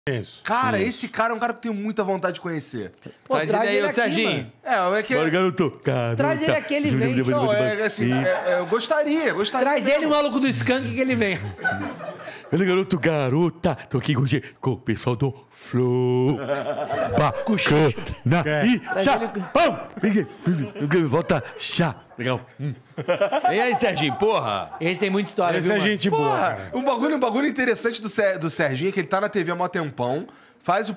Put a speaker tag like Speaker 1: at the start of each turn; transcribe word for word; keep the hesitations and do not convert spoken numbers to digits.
Speaker 1: Isso.
Speaker 2: Cara, esse cara é um cara que eu tenho muita vontade de conhecer.
Speaker 3: Pô,
Speaker 4: Traz ele aí, ô
Speaker 3: aqui,
Speaker 4: Serginho.
Speaker 3: mano.
Speaker 2: É, é que...
Speaker 1: Bora, garoto. Garoto.
Speaker 3: Traz ele aqui, ele vem.
Speaker 2: Não, é assim, é- é, eu gostaria, gostaria.
Speaker 3: Traz ele, o maluco do Skank, que ele vem.
Speaker 1: Ele, garoto, garota. Tô aqui com, você, com o pessoal do Flow. Bacana. E chá. Volta chá. Legal. Hum.
Speaker 4: E aí, Serginho, porra?
Speaker 3: Esse tem muita história,
Speaker 1: Esse
Speaker 3: viu,
Speaker 1: é
Speaker 3: mano?
Speaker 1: gente boa,
Speaker 2: Porra,
Speaker 1: cara.
Speaker 2: um bagulho, um bagulho interessante do, Ser- do Serginho é que ele tá na T V há mó tempão, faz o